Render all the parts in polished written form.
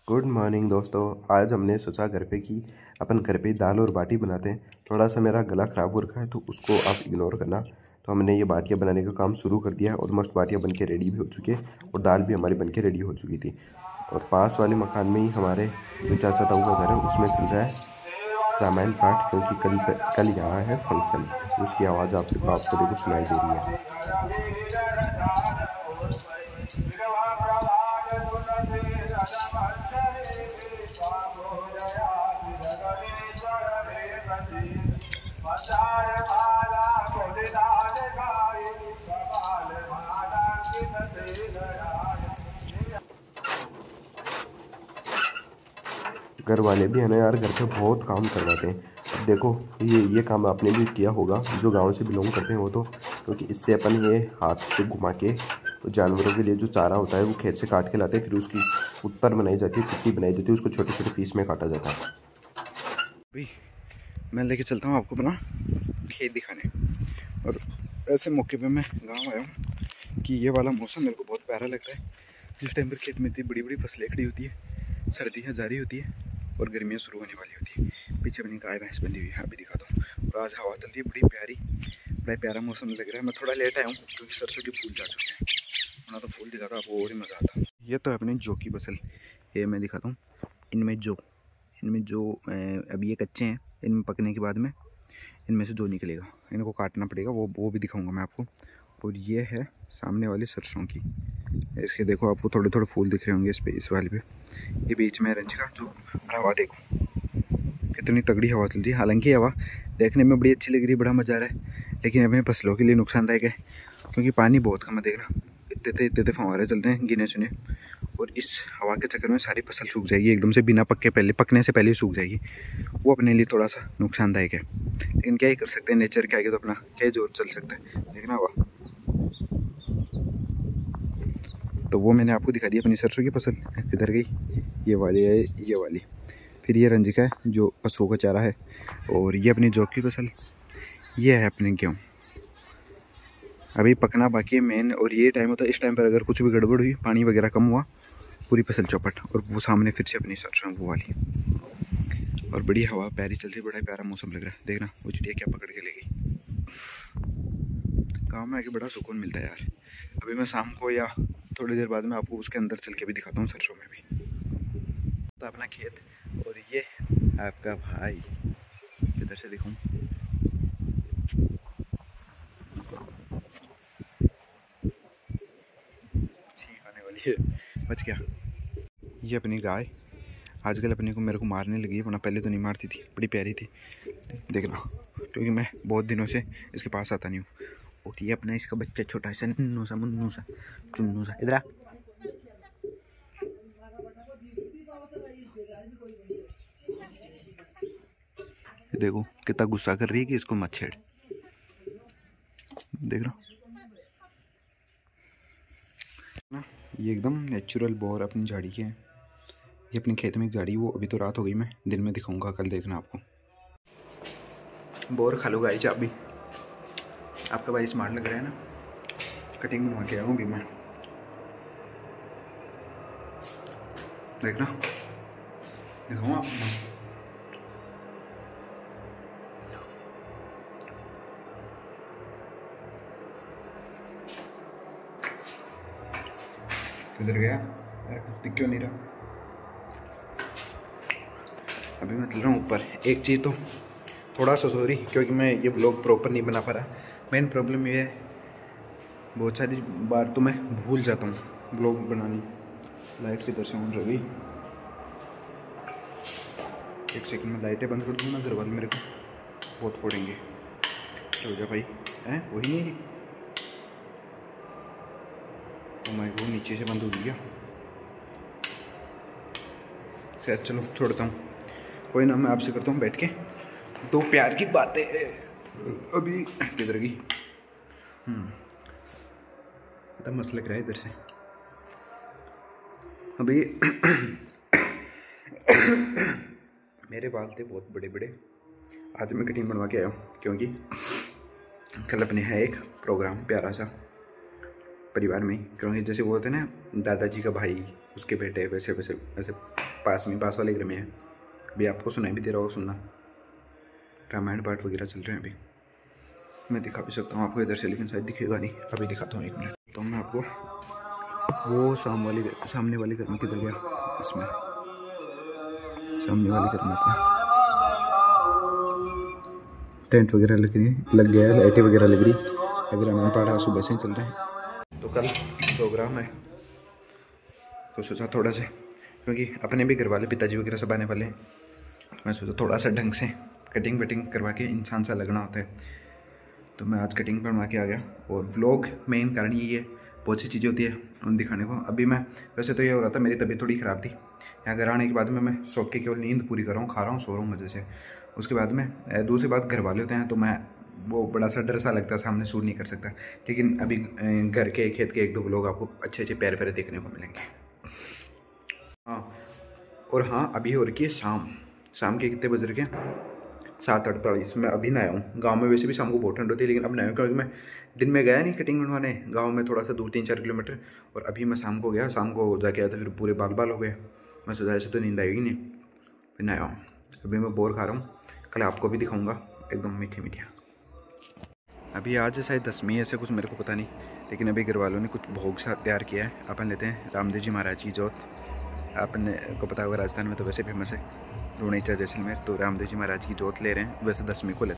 Good morning दोस्तों। आज हमने सोचा घर पे कि अपन घर पे दाल और बाटी बनाते हैं। थोड़ा सा मेरा गला ख़राब हो रखा है तो उसको आप इग्नोर करना। तो हमने ये बाटियाँ बनाने का काम शुरू कर दिया। ऑलमोस्ट बाटियाँ बन के रेडी भी हो चुकी है और दाल भी हमारी बन के रेडी हो चुकी थी। और पास वाले मकान में ही हमारे जो चाचा ताऊ का घर है उसमें चल रहा है रामायण पाठ, क्योंकि कल यहाँ है फंक्शन। उसकी आवाज़ आपको देखो सुनाई दे रही है। घर वाले भी है ना यार, घर पे बहुत काम करवाते हैं। अब देखो ये काम आपने भी किया होगा जो गांव से बिलोंग करते हैं वो तो, क्योंकि इससे अपन ये हाथ से घुमा के तो जानवरों के लिए जो चारा होता है वो खेत से काट के लाते हैं। फिर उसकी उत्तर बनाई जाती है, कुट्टी बनाई जाती है, उसको छोटे छोटे पीस में काटा जाता है। भाई मैं लेके चलता हूँ आपको अपना खेत दिखाने। और ऐसे मौके पे मैं गांव आया हूँ कि ये वाला मौसम मेरे को बहुत प्यारा लगता है। इस टाइम पर खेत में इतनी बड़ी बड़ी फसलें खड़ी होती है, सर्दियाँ जारी होती है और गर्मियाँ शुरू होने वाली होती है। पीछे अपनी गाय भैंस बंधी हुई है, अभी दिखाता हूँ। और आज हवा चल रही है बड़ी प्यारी, बड़ा प्यारा मौसम लग रहा है। मैं थोड़ा लेट आया हूँ क्योंकि सरसों के फूल जा चुके हैं। वरना तो फूल दिखाता आपको और ही मज़ा आता। ये तो अपनी जौ की फसल, ये मैं दिखाता हूँ। इनमें जो अभी ये कच्चे हैं, इनमें पकने के बाद में इनमें से जो निकलेगा इनको काटना पड़ेगा, वो भी दिखाऊंगा मैं आपको। और ये है सामने वाली सरसों की, इसके देखो आपको थोड़े थोड़े फूल दिख रहे होंगे इस पे, इस वाले पे। ये बीच में रंज का जो हवा देखो कितनी तगड़ी हवा चल रही है। हालांकि हवा देखने में बड़ी अच्छी लग रही है, बड़ा मज़ा आ रहा है, लेकिन अपने फसलों के लिए नुकसानदायक है क्योंकि पानी बहुत कम है। देखना इतने फव्वारे चल रहे हैं गिने चुने, और इस हवा के चक्कर में सारी फसल सूख जाएगी एकदम से, बिना पकने से पहले ही सूख जाएगी। वो अपने लिए थोड़ा सा नुकसानदायक है, लेकिन क्या ही कर सकते हैं, नेचर के आगे तो अपना क्या जोर चल सकता है। देखना हवा, तो वो मैंने आपको दिखा दिया अपनी सरसों की फसल किधर गई। ये वाली है, ये वाली। फिर ये रंजिका है जो पशुओं का चारा है, और ये अपनी जौ की फसल, ये है अपने गेहूँ। अभी पकना बाकी है मेन, और ये टाइम होता है, इस टाइम पर अगर कुछ भी गड़बड़ हुई, पानी वगैरह कम हुआ, पूरी फसल चौपट। और वो सामने फिर से अपनी सरसों वो वाली, और बड़ी हवा प्यारी चल रही है, बड़ा प्यारा मौसम लग रहा है। देखना वो चिड़िया क्या पकड़ के ले गई। गाँव में आके बड़ा सुकून मिलता है यार। अभी मैं शाम को या थोड़ी देर बाद में आपको उसके अंदर चल के भी दिखाता हूँ, सरसों में भी। तो अपना खेत, और ये आपका भाई, इधर से दिखाऊँ, आने वाली है, बच गया। ये अपनी गाय आजकल अपने को मेरे को मारने लगी है, वरना पहले तो नहीं मारती थी, बड़ी प्यारी थी। देखना, क्योंकि मैं बहुत दिनों से इसके पास आता नहीं हूँ। और ये अपना इसका बच्चा छोटा सा मुन्नू सा इधर आ। देखो कितना गुस्सा कर रही है कि इसको मत छेड़। देख रहा ना, ये एकदम नेचुरल बोर अपनी झाड़ी के हैं। ये अपने खेत में एक झाड़ी, वो अभी तो रात हो गई, मैं दिन में दिखाऊंगा कल, देखना आपको। बोर खा लो गाय चाबी। आपका भाई स्मार्ट लग रहा है ना, कटिंग बनवा के आया हूँ अभी मैं। देखना दिखाऊँ आप, मस्त। किधर गया यार, कुछ दिख क्यों नहीं रहा। अभी मैं चल रहा हूँ ऊपर। एक चीज़ तो थोड़ा सा सॉरी, क्योंकि मैं ये व्लॉग प्रॉपर नहीं बना पा रहा। मेन प्रॉब्लम ये है, बहुत सारी बार तो मैं भूल जाता हूँ व्लॉग बनानी। लाइट किधर से ऑन रह गई, एक सेकंड में लाइटें बंद कर दूँ ना, घर वाले मेरे को बहुत फोड़ेंगे। हो जा भाई, हैं वही नहीं, तो मैं वो नीचे से बंद हो गया। खैर चलो छोड़ता हूँ, कोई ना, मैं आपसे करता हूँ बैठ के दो प्यार की बातें। अभी किधर गई, कितना मस्त लग रहा है इधर से अभी। मेरे बाल थे बहुत बड़े बड़े, आज मैं कटिंग बनवा के आया हूँ, क्योंकि कल अपने है एक प्रोग्राम प्यारा सा परिवार में, क्योंकि जैसे वो होते हैं ना दादाजी का भाई उसके बेटे, वैसे वैसे वैसे पास वाले घर में है। अभी आपको सुनाई भी दे रहा हो, सुनना रामायण पाठ वगैरह चल रहे हैं। अभी मैं दिखा भी सकता हूँ आपको इधर से, लेकिन शायद दिखेगा नहीं। अभी दिखाता हूँ, 1 मिनट। तो मैं आपको वो सामने वाले घर में किधर गया, इसमें सामने वाले घर में अपना टेंट वगैरह लग गया है, लाइटें वगैरह लग रही। अभी रामायण पाठ सुबह से ही चल रहे हैं। तो कल प्रोग्राम है, तो सोचा थोड़ा सा, क्योंकि अपने भी घर वाले पिताजी वगैरह सब आने वाले हैं, मैं सोचा थोड़ा सा ढंग से कटिंग वटिंग करवा के इंसान सा लगना होता है। तो मैं आज कटिंग बनवा के आ गया। और व्लॉग मेन कारण यही है, बहुत सी चीज़ें होती है उन दिखाने को। अभी मैं वैसे तो ये हो रहा था, मेरी तबीयत थोड़ी ख़राब थी। यहाँ घर आने के बाद में मैं सो के केवल नींद पूरी कर रहा हूँ, खा रहा हूँ, सो रहा हूँ मज़े से। उसके बाद में दूसरी बात, घर वाले होते हैं तो मैं वो बड़ा सा डर सा लगता है, सामने शूट नहीं कर सकता। लेकिन अभी घर के खेत के 1-2 व्लॉग आपको अच्छे अच्छे प्यारे प्यारे देखने को मिलेंगे। हाँ, और हाँ, अभी हो रही है शाम के कितने बज रहे हैं, 7:48। मैं अभी ना आया हूँ गाँव में। वैसे भी शाम को बहुत ठंड होती है, लेकिन अब ना आया हूँ क्योंकि मैं दिन में गया नहीं कटिंग बनवाने, गाँव में थोड़ा सा दूर 3-4 किलोमीटर। और अभी मैं शाम को गया, शाम को जाके आया तो फिर पूरे बाल हो गए। मैं सोचा ऐसे तो नींद आएगी नहीं, फिर ना आया हूँ। अभी मैं बोर खा रहा हूँ, कल आपको भी दिखाऊँगा एकदम मीठी मीठिया। अभी आज शायद 10वीं ऐसे कुछ, मेरे को पता नहीं, लेकिन अभी घर वालों ने कुछ भोग सा तैयार किया है। अपन लेते हैं रामदेव जी महाराज की जोत। आपने को पता होगा राजस्थान में तो वैसे फेमस है लूणीचा जैसलमेर, तो रामदेव जी महाराज की जोत ले रहे हैं। वैसे 10वीं को लेते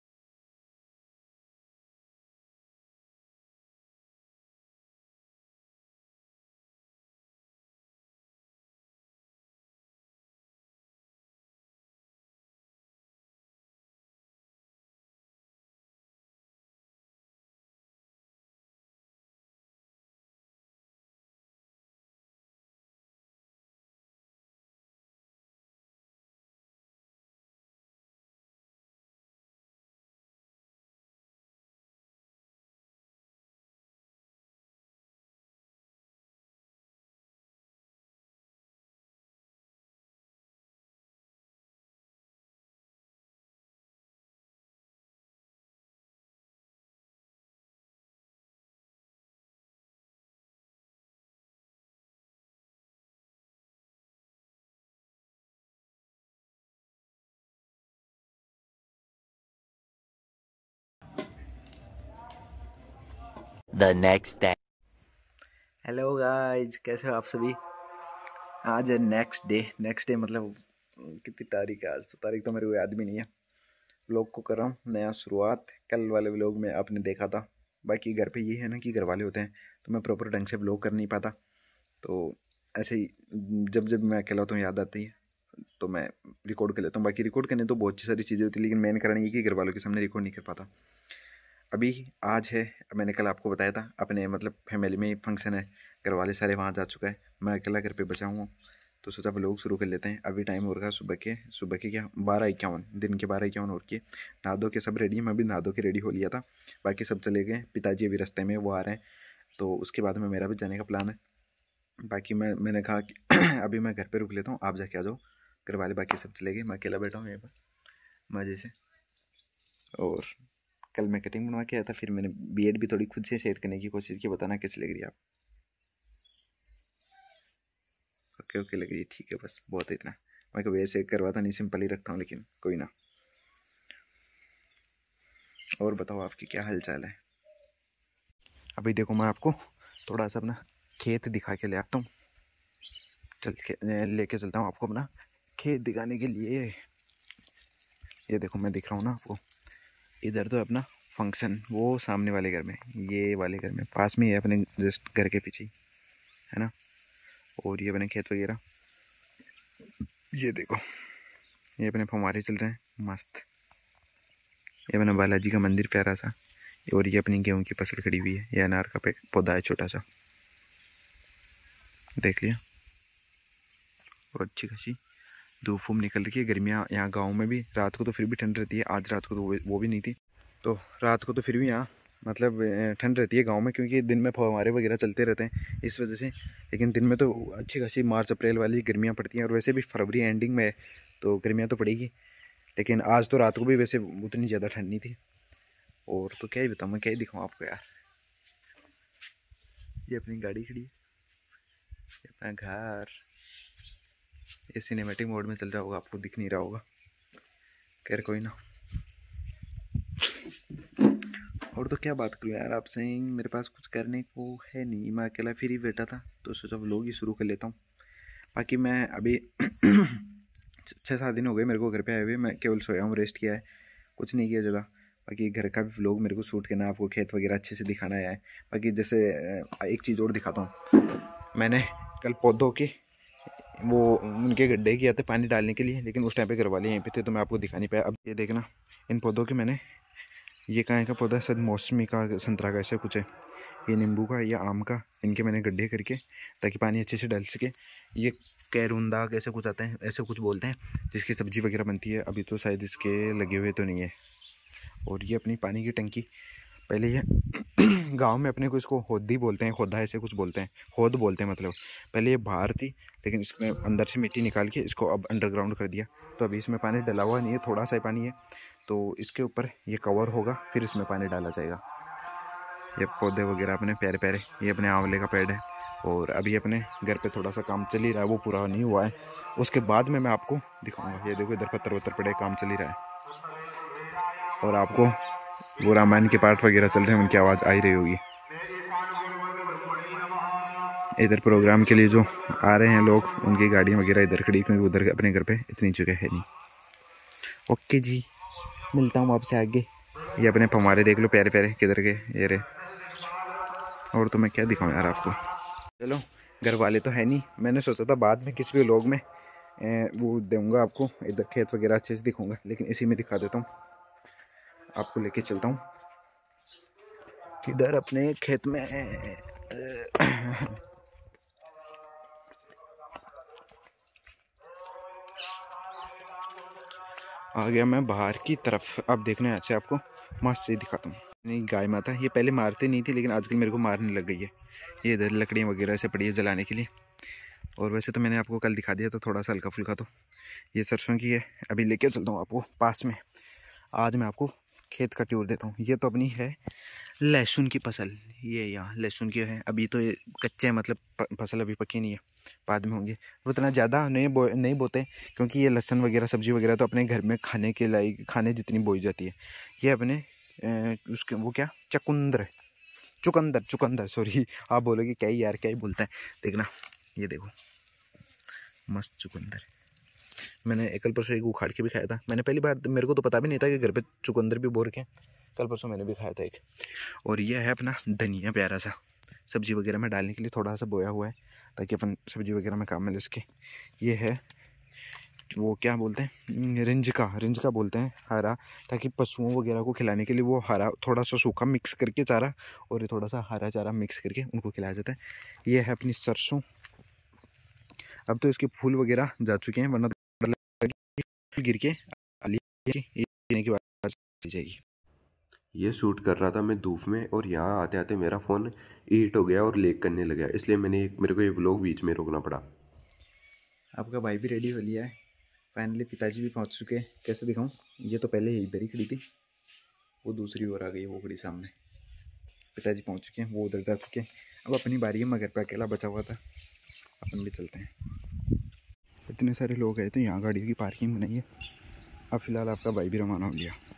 The next day. Hello guys, कैसे हो आप सभी। आज है नेक्स्ट डे मतलब कितनी तारीख है आज, तो तारीख तो मेरे को याद भी नहीं है। व्लॉग को कर रहा हूँ नया शुरुआत। कल वाले व्लॉग में आपने देखा था। बाकी घर पे ये है ना कि घर वाले होते हैं तो मैं प्रॉपर ढंग से व्लॉग कर नहीं पाता। तो ऐसे ही जब जब मैं अकेला होता हूँ याद आती है तो मैं रिकॉर्ड कर लेता हूँ। बाकी रिकॉर्ड करने तो बहुत सारी चीज़ें होती है, लेकिन मेन कारण ये कि घर वालों के सामने रिकॉर्ड नहीं कर पाता। अभी आज है, मैंने कल आपको बताया था, अपने मतलब फैमिली में फंक्शन है, घर वाले सारे वहाँ जा चुका है, मैं अकेला घर पे बचा हुआ हूँ। तो सोचा व्लॉग शुरू कर लेते हैं। अभी टाइम हो रहा है सुबह के क्या 12:51, दिन के 12:51 और के। नहा धो के सब रेडी है, मैं भी नहा धो के रेडी हो लिया था। बाकी सब चले गए, पिताजी अभी रास्ते में वो आ रहे हैं, तो उसके बाद में मेरा भी जाने का प्लान है। बाकी मैंने कहा कि अभी मैं घर पे रुक लेता हूँ, आप जाके आ जाओ। घर वाले बाकी सब चले गए, मैं अकेला बैठा हूँ यहाँ पर मज़े से। और कल मैं कटिंग बनवा के आया था, फिर मैंने बीएड भी थोड़ी खुद से सेट करने की कोशिश की। बताना कैसी लग रही है आप। ओके लग रही है, ठीक है, बस बहुत है इतना। मैं कभी ऐसे करवाता नहीं, सिंपल ही रखता हूँ, लेकिन कोई ना। और बताओ आपकी क्या हाल चाल है। अभी देखो मैं आपको थोड़ा सा अपना खेत दिखा के ले आता हूँ। लेके चलता हूँ आपको अपना खेत दिखाने के लिए। ये देखो मैं दिख रहा हूँ ना आपको, इधर तो अपना फंक्शन वो सामने वाले घर में, ये वाले घर में पास में ही है, अपने जस्ट घर के पीछे है ना। और ये अपने खेत वगैरह, ये देखो ये अपने फव्वारे चल रहे हैं मस्त। ये अपना बालाजी का मंदिर प्यारा सा। और ये अपनी गेहूं की फसल खड़ी हुई है, ये अनार का पौधा है छोटा सा, देख लिया। और अच्छी खासी धूप फूप निकल रही है। गर्मियाँ यहाँ गाँव में भी रात को तो फिर भी ठंड रहती है। आज रात को तो वो भी नहीं थी, तो रात को तो फिर भी यहाँ मतलब ठंड रहती है गांव में, क्योंकि दिन में फव्वारे वगैरह चलते रहते हैं इस वजह से। लेकिन दिन में तो अच्छी खासी मार्च अप्रैल वाली गर्मियाँ पड़ती हैं, और वैसे भी फरवरी एंडिंग में तो गर्मियाँ तो पड़ेगी। लेकिन आज तो रात को भी वैसे उतनी ज़्यादा ठंड नहीं थी। और तो क्या ही बताऊँ, मैं क्या ही दिखाऊँ आपको यार। ये अपनी गाड़ी खड़ी है, ये अपना घर, ये सिनेमैटिक मोड में चल रहा होगा, आपको दिख नहीं रहा होगा। खैर कोई ना। और तो क्या बात करूँ यार आपसे, मेरे पास कुछ करने को है नहीं, मैं अकेला फ्री बैठा था तो सोचा व्लॉग ही शुरू कर लेता हूँ। बाकी मैं अभी 6-7 दिन हो गए मेरे को घर पे आए हुए, मैं केवल सोया हूँ, रेस्ट किया है, कुछ नहीं किया ज़्यादा। बाकी घर का भी व्लॉग मेरे को शूट करना है, आपको खेत वगैरह अच्छे से दिखाना है। बाकी जैसे एक चीज़ और दिखाता हूँ, मैंने कल पौधों के वो उनके गड्ढे किया थे पानी डालने के लिए, लेकिन उस टाइम पे घर वाले यहीं पे थे तो मैं आपको दिखा नहीं पाया। अब ये देखना, इन पौधों के मैंने, ये कहाँ का पौधा है, शायद मौसमी का, संतरा का, ऐसा कुछ है, ये नींबू का या आम का, इनके मैंने गड्ढे करके ताकि पानी अच्छे से डाल सके। ये कैरुंदा कैसे कुछ आते हैं, ऐसे कुछ बोलते हैं, जिसकी सब्ज़ी वगैरह बनती है। अभी तो शायद इसके लगे हुए तो नहीं है। और ये अपनी पानी की टंकी, पहले ये गांव में अपने को इसको होदी बोलते हैं, खोदा ऐसे कुछ बोलते हैं, होद बोलते हैं मतलब। पहले ये बाहर थी, लेकिन इसमें अंदर से मिट्टी निकाल के इसको अब अंडरग्राउंड कर दिया, तो अभी इसमें पानी डला हुआ नहीं है, थोड़ा सा ही पानी है। तो इसके ऊपर ये कवर होगा, फिर इसमें पानी डाला जाएगा। ये पौधे वगैरह अपने प्यारे प्यारे, ये अपने आंवले का पेड़ है। और अभी अपने घर पे थोड़ा सा काम चल ही रहा है, वो पूरा नहीं हुआ है, उसके बाद में मैं आपको दिखाऊंगा। ये देखो इधर पत्थर वत्थर पड़े, काम चल ही रहा है। और आपको वो रामायण के पाठ वगैरह चल रहे हैं, उनकी आवाज़ आ ही रही होगी। इधर प्रोग्राम के लिए जो आ रहे हैं लोग, उनकी गाड़ियाँ वगैरह इधर खड़ी, क्योंकि उधर अपने घर पे इतनी जगह है नहीं। ओके जी, मिलता हूँ आपसे आगे। ये अपने फंवारे देख लो प्यारे प्यारे, किधर के ये रहे। और तो मैं क्या दिखाऊँ यार आपको। चलो, घर वाले तो है नहीं, मैंने सोचा था बाद में किसी भी व्लॉग में वो दूँगा आपको, इधर खेत वगैरह अच्छे से दिखाऊँगा, लेकिन इसी में दिखा देता हूँ। आपको लेके चलता हूँ इधर अपने खेत में। आ गया मैं बाहर की तरफ, अब देखना है अच्छे, आपको मस्त से दिखाता हूँ। नहीं, गाय माता ये पहले मारते नहीं थी, लेकिन आजकल मेरे को मारने लग गई है। ये इधर लकड़ियाँ वगैरह से पड़ी है जलाने के लिए। और वैसे तो मैंने आपको कल दिखा दिया था थोड़ा सा हल्का फुल्का, तो ये सरसों की है। अभी लेके चलता हूँ आपको पास में, आज मैं आपको खेत का टूर देता हूँ। ये तो अपनी है लहसुन की फसल, ये यहाँ लहसुन की है। अभी तो ये कच्चे हैं, मतलब फसल अभी पकी नहीं है, बाद में होंगे। उतना ज़्यादा नहीं बोते, क्योंकि ये लहसुन वगैरह सब्जी वगैरह तो अपने घर में खाने के लायक, खाने जितनी बोई जाती है। ये अपने उसके वो क्या चुकंदर सॉरी, आप बोलोगे क्या ही यार, क्या ही बोलता है। देखना, ये देखो मस्त चुकंदर। मैंने कल परसों एक उखाड़ के भी खाया था। मैंने पहली बार, मेरे को तो पता भी नहीं था कि घर पे चुकंदर भी बो रखे हैं। कल परसों मैंने भी खाया था एक। और ये है अपना धनिया, प्यारा सा, सब्जी वगैरह में डालने के लिए थोड़ा सा बोया हुआ है, ताकि अपन सब्जी वगैरह में काम मिले इसके। ये है वो क्या बोलते हैं, रिंजका बोलते हैं, हरा, ताकि पशुओं वगैरह को खिलाने के लिए वो हरा थोड़ा सा सूखा मिक्स करके चारा, और ये थोड़ा सा हरा चारा मिक्स करके उनको खिलाया जाता है। ये है अपनी सरसों। अब तो इसके फूल वगैरह जा चुके हैं, वरना गिर के की बात जाएगी। ये शूट कर रहा था मैं धूप में, और यहाँ आते आते मेरा फ़ोन हीट हो गया और लीक करने लगा, इसलिए मेरे को ये व्लॉग बीच में रोकना पड़ा। आपका भाई भी रेडी हो लिया है फाइनली, पिताजी भी पहुँच चुके हैं। कैसे दिखाऊँ, ये तो पहले ही इधर ही खड़ी थी, वो दूसरी ओर आ गई, वो खड़ी सामने। पिताजी पहुँच चुके हैं, वो उधर जा चुके हैं। अब अपनी बारी है, मैं घर पर अकेला बचा हुआ था, अपन भी चलते हैं। इतने सारे लोग आए थे, यहाँ गाड़ियों की पार्किंग बनाई है। अब फिलहाल आपका भाई भी रवाना हो गया।